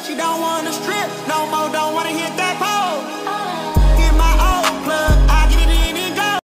She don't wanna strip no more, don't wanna hit that